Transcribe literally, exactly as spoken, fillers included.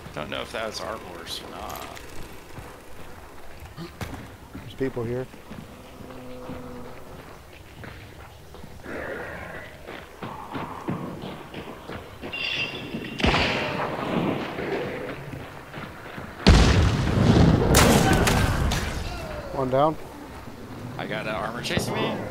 Don't know if that was our horse or not. There's people here. One down. I got an armor chasing me.